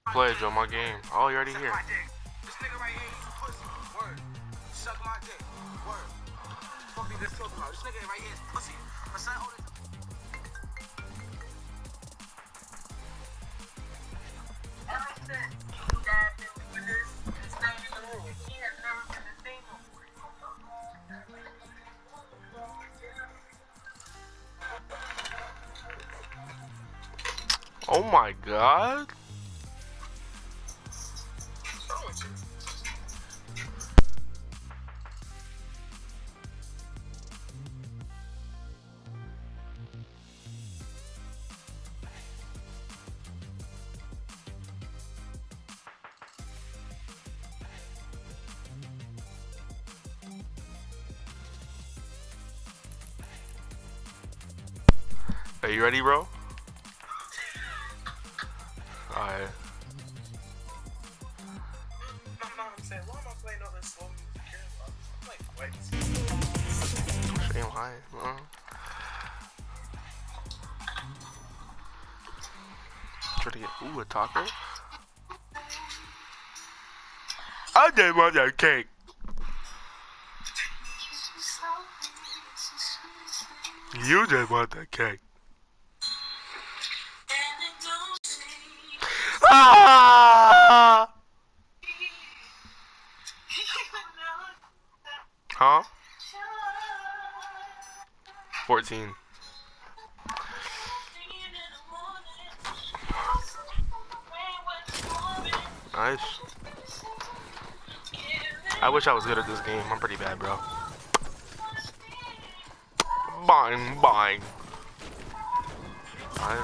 Play, Joe, my game. Oh, you're already here. This nigga right here, he's a pussy. Word. Suck my dick. Word. Fuck me, this talk about. This nigga right here is pussy. My son hold it. Ever since you got been doing this and staying in the room, he has never been the same no more. Oh my god. Are you ready, bro? Alright. My mom said, why am I playing all this slow music? I'm like, wait. Shame high, bro. Try to get, ooh, a taco? I just want that cake. You just want that cake. Ah! Huh? 14. Nice. I wish I was good at this game. I'm pretty bad, bro. Bang, bang. Nice.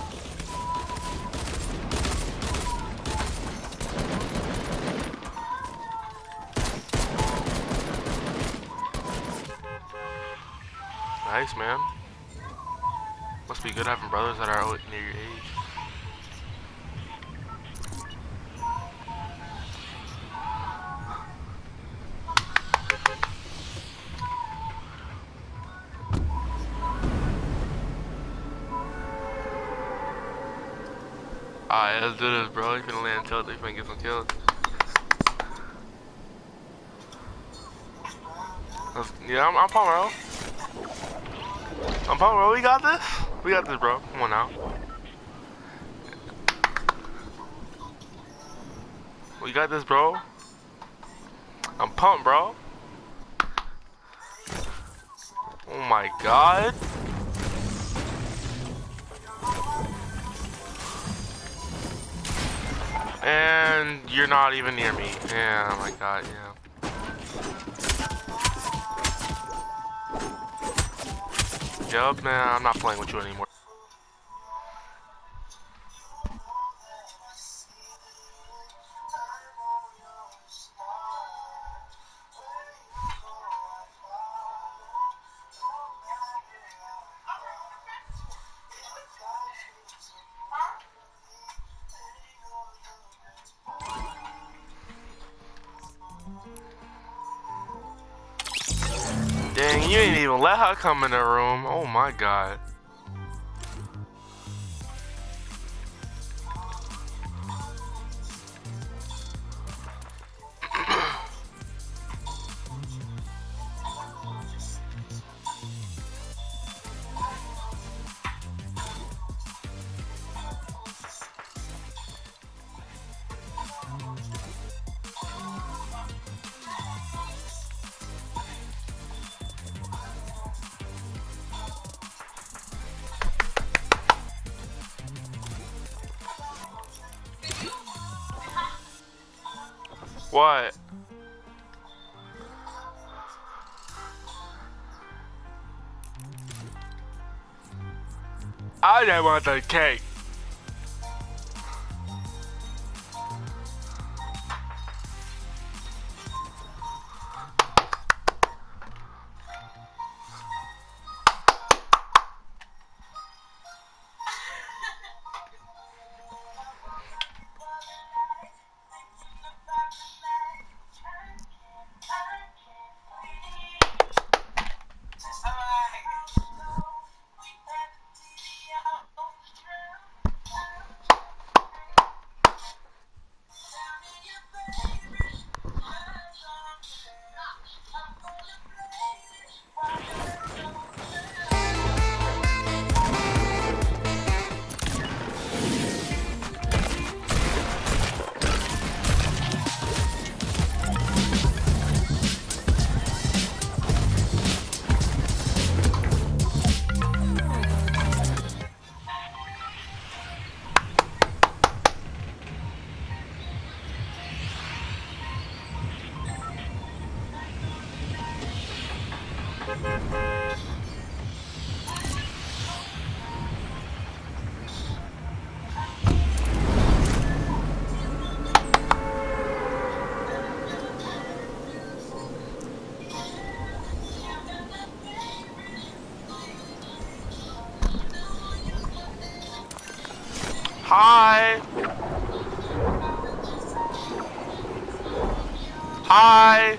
Nice, man. Must be good having brothers that are near your age. Alright, let's do this, bro. He's gonna land tilted. He's gonna get some kills. Yeah, I'm pumped, bro. I'm pumped, bro. We got this. We got this, bro. Come on now. We got this, bro. I'm pumped, bro. Oh my god. And you're not even near me. Yeah, oh my god, yeah. Yup, man, I'm not playing with you anymore. Dang, you ain't even let her come in the room. Oh my god. What? I just want the cake. Hi. Hi.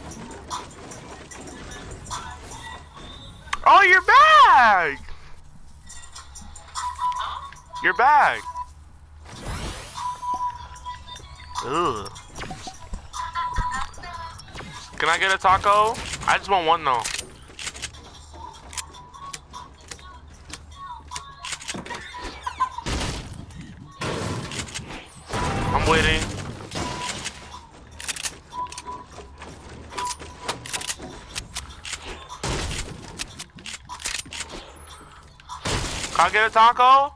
Oh, you're back! Your bag. Ugh. Can I get a taco? I just want one though. I'm waiting. Can I get a taco?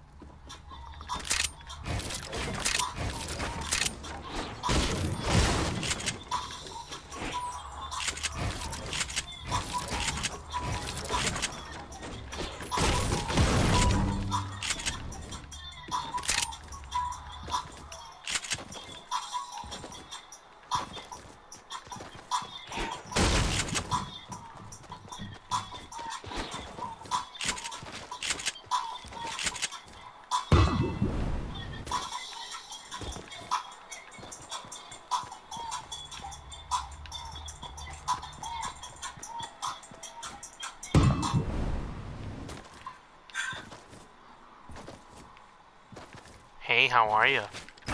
Hey, how are you?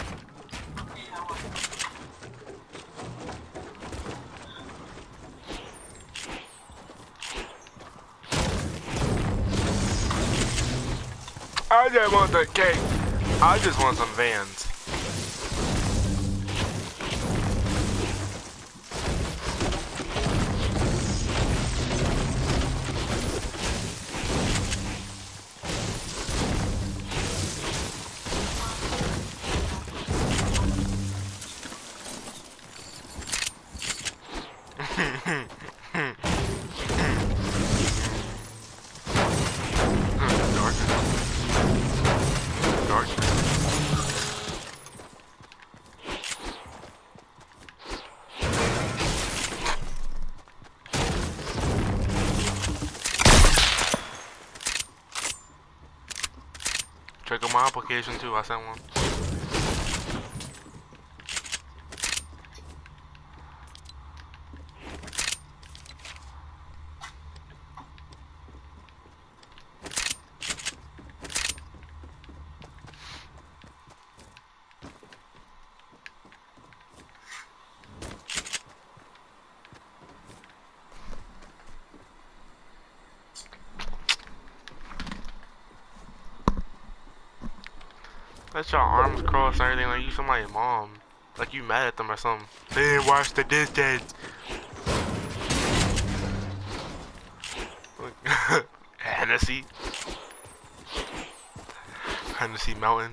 I just want the cake. I just want some Vans. Check out my application too, I sent one. Let your arms crossed and everything like you somebody's mom. Like you mad at them or something. They didn't wash the dishes. Hennessy. Hennessy Mountain.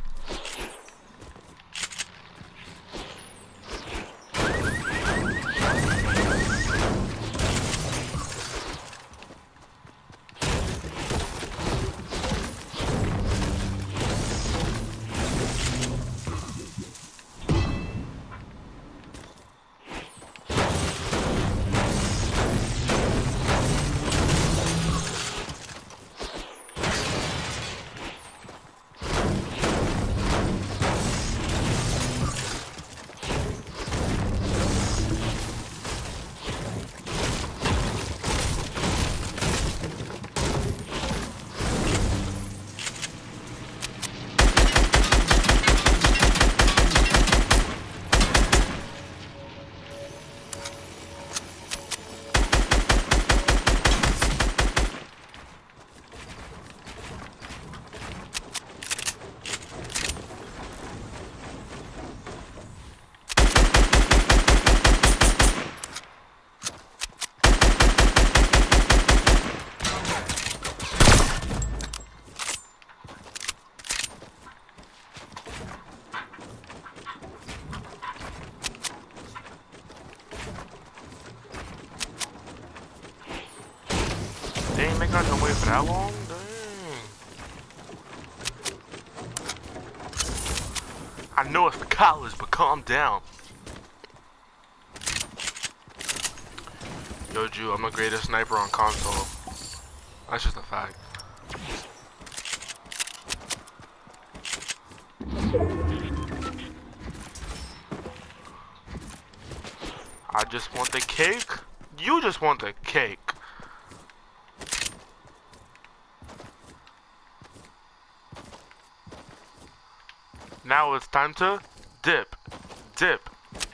Dang, they got to wait for that long? Dang. I know it's for college, but calm down. Yo, Jew, I'm the greatest sniper on console. That's just a fact. I just want the cake. You just want the cake. Now it's time to dip. Dip.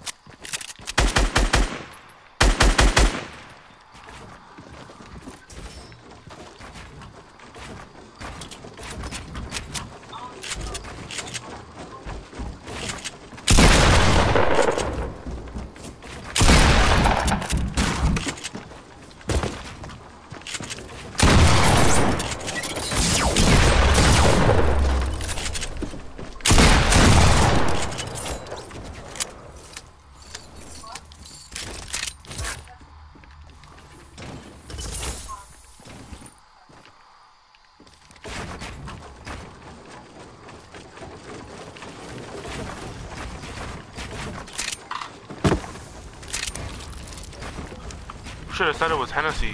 Should have said it was Hennessy.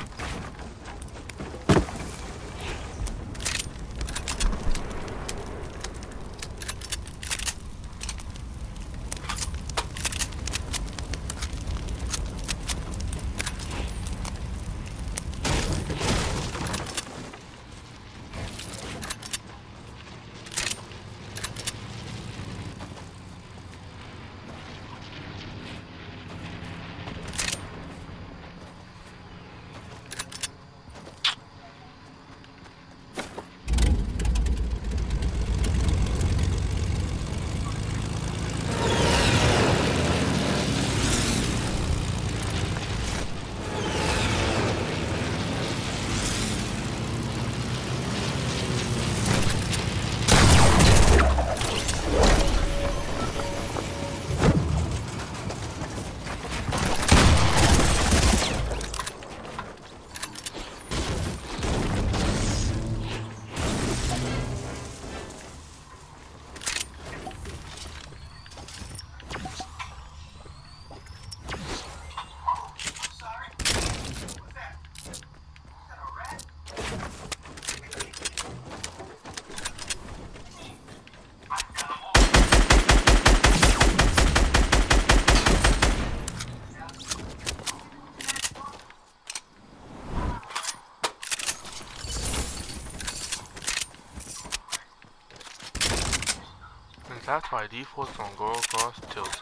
That's why defaults don't go across tilt.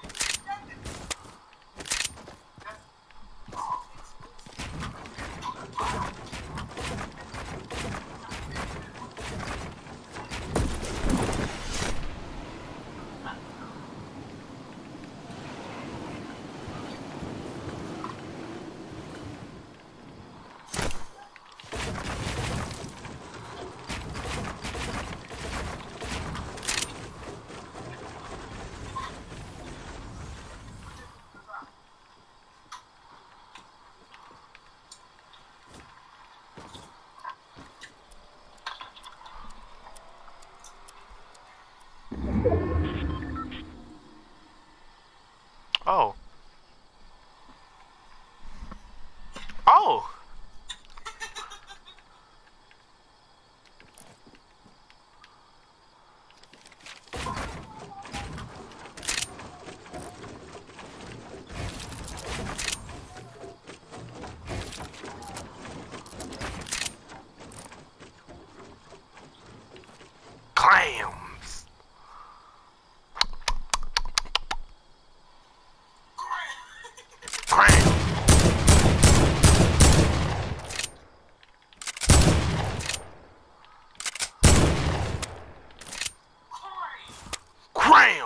Oh. Oh! Clams! Clams! Cram!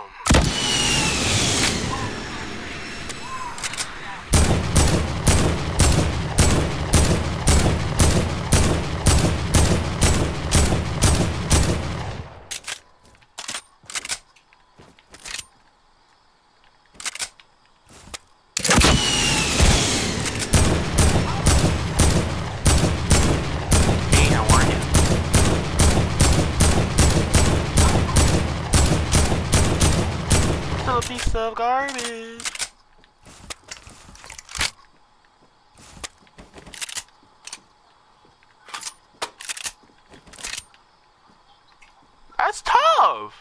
Still a piece of garbage. That's tough.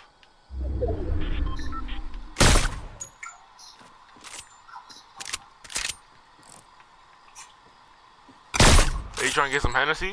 Are you trying to get some Hennessy?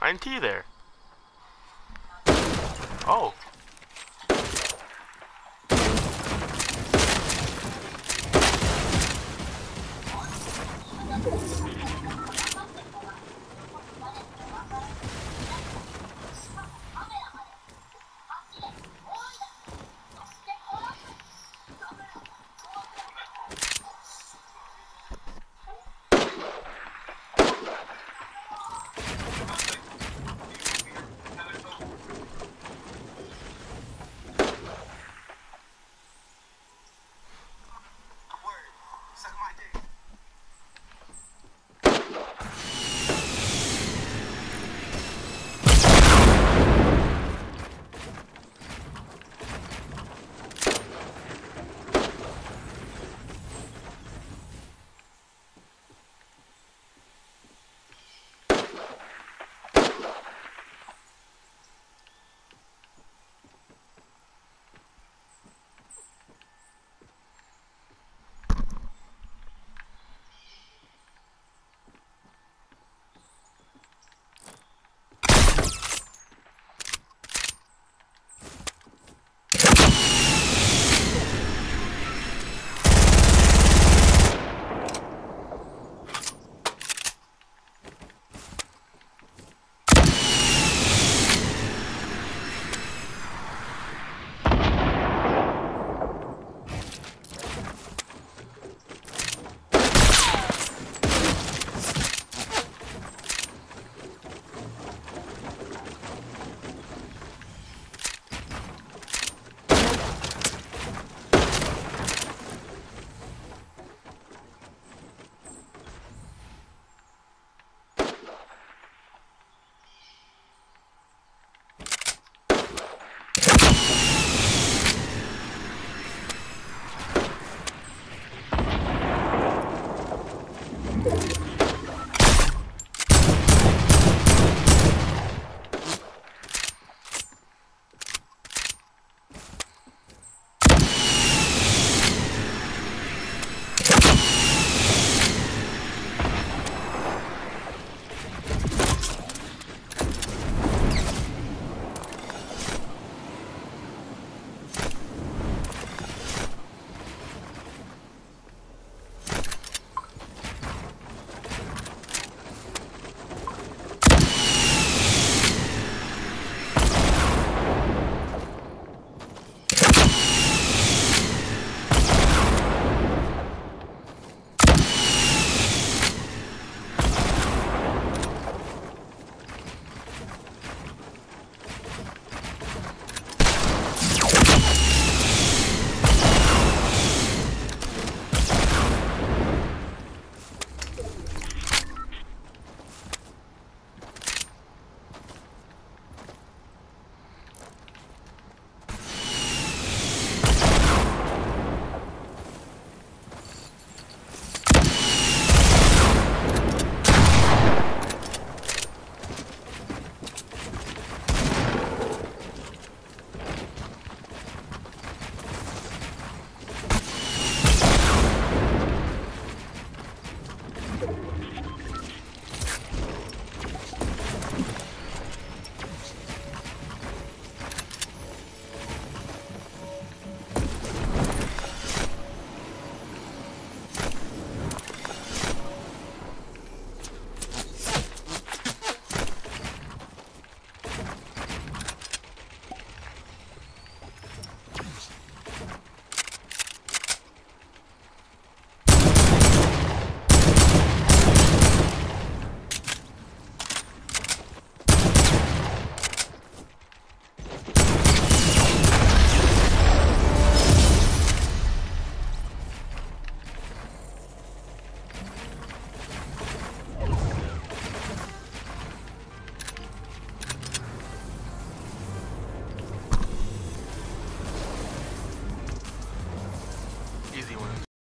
I didn't see you there. Oh.